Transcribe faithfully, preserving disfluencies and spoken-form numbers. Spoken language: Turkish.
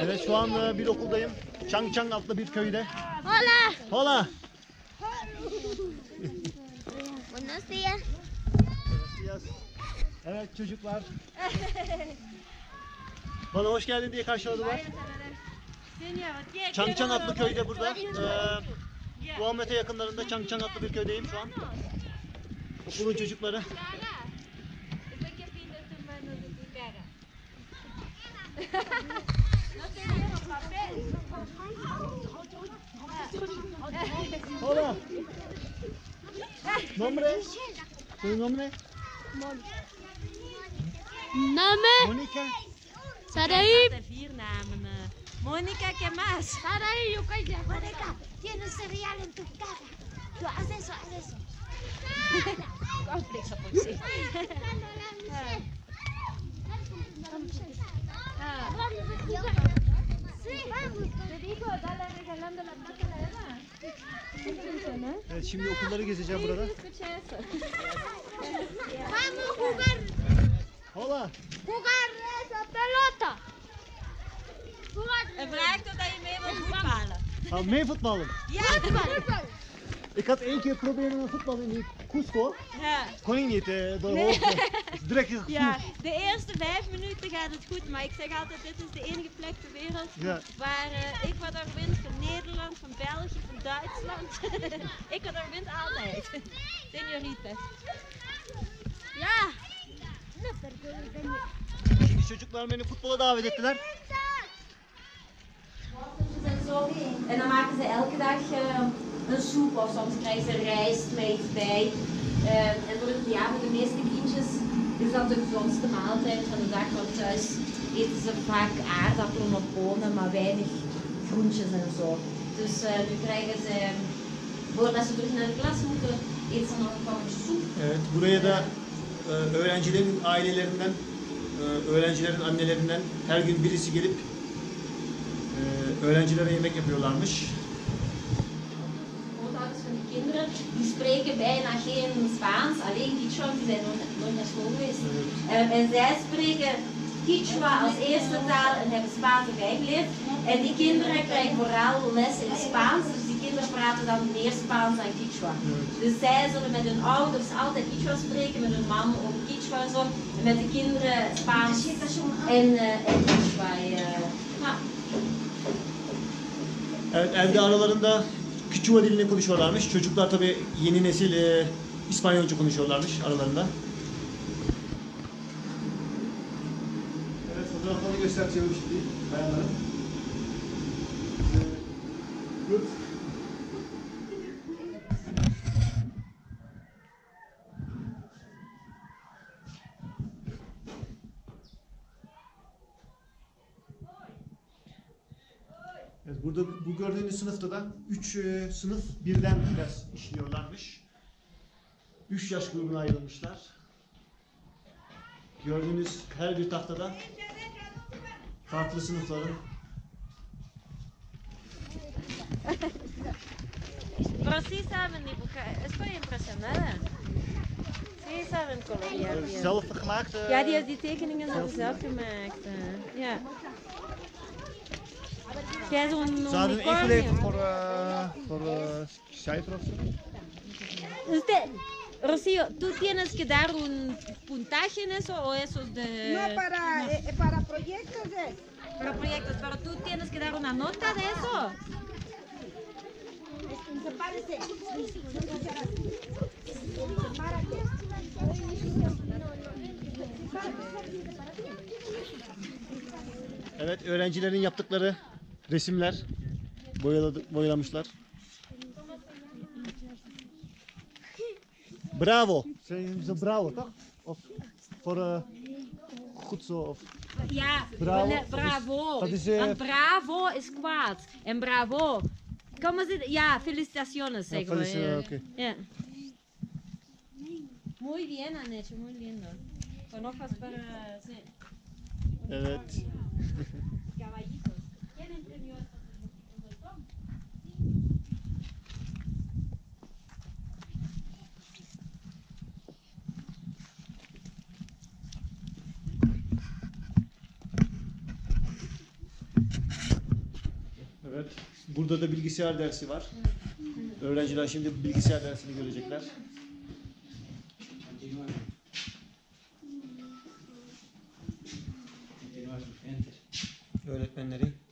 Evet, şu an e, bir okuldayım. Changchang adlı bir köyde. Hola. Hola. Buenos días. Evet çocuklar. Bana hoş geldin diye karşıladılar. Changchang adlı köyde burada. Ee, Muhammed'e yakınlarında Changchang adlı bir köydeyim şu an. Okulun çocukları. Hola. Nombre? ¿Tu nombre? Name? Monica. Sarai. Vier namen. Monica, ¿qué más? Sarai, yo calla. Mónica, tienes cereal en tu casa. Tú haz eso, haz eso. Sí, vamos. Te digo, dale regalando la placa a Eva. Evet, şimdi okulları gezeceğim burada. Vamos a jugar. Hola. Jugar esa pelota. Jugar. En vraagt of dat je mee wilt voetballen. Gaan we mee voetballen? Ja. Ik had één keer proberen een voetbal in die Cusco. Ja. Kon ik niet, eh, door de Nee. hoogte. Direct gevoel. Ja, de eerste vijf minuten gaat het goed, maar ik zeg altijd, dit is de enige plek ter wereld Ja. waar uh, ik wat er wint van Nederland, van België, van Duitsland. Ik wat er wint altijd. Señorita. Ya. Şimdi çocuklar beni futbola davet ettiler. En zo. En dan maken ze elke dag uh, een soep of soms krijgen ze rijst met iets bij. Uh, en voor, het, ja, voor de meeste kindjes is dat de gezondste maaltijd van de dag, want thuis eten ze vaak aardappelen of bonen, maar weinig groentjes en zo. Dus uh, nu krijgen ze, voordat ze terug naar de klas moeten, eten ze nog een kommetje soep. Evet, buraya da e, öğrencilerin ailelerinden, e, öğrencilerin annelerinden her gün birisi gelip e, öğrencilere yemek yapıyorlarmış. Grootouders van die kinderen, die spreken bijna geen Spaans, alleen Quechua, die zijn nooit, nooit naar school geweest. Um, en zij spreken Quechua als eerste taal en hebben Spaans erbij geleerd. En die kinderen krijgen vooral les in Spaans, dus die kinderen praten dan meer Spaans dan Quechua. Dus zij zullen met hun ouders altijd Quechua spreken, met hun mam ook Quechua en zo. En met de kinderen Spaans en, uh, en Quechua. Uh, ja. Evet, evde aralarında Quechua dilini konuşuyorlarmış. Çocuklar tabii yeni nesil e, İspanyolca konuşuyorlarmış aralarında. Evet, fotoğraflarını göstereceğim şimdi bayanların. Ee, good. Evet, burada bu gördüğünüz sınıfta da üç e, sınıf birden ders işliyorlarmış. üç yaş grubuna ayrılmışlar. Gördüğünüz her bir tahtada farklı sınıfların. Pero sí saben dibujar, estoy impresionada. Sí saben colorear Evet, bien. zelf gemaakt. e, Ja, die, die tekeningen hebben ze zelf gemaakt. uh, Ja. Jij zo'n Ze hadden unicornje. ingeleefd voor, uh, voor uh, cijfer of zo. Usted, Rocío, ¿tú tienes que dar un puntaje en eso o eso es de...? No, para, eh, para proyectos es. Para proyectos, pero tú tienes que dar una nota de eso. Sepárese. Evet, öğrencilerin yaptıkları resimler boyaladı, boyalamışlar. Bravo. Zijn ze bravo, toch? Of voor uh, goed zo of Ja, Bravo. nee, bravo. Dat is, eh, Want bravo is kwaad. En bravo. ¿Cómo se Ja, felicitaciones, Ja, zeggen we. felici- Ja. oké. Ja. Muy bien, Annetje, muy lindo. Con hojas para... Sí. Evet. Caballitos. ¿Quién imprimió esto? Evet. Burada da bilgisayar dersi var. Öğrenciler şimdi bilgisayar dersini görecekler. Continúa. Continúa, enter. Öğretmenleri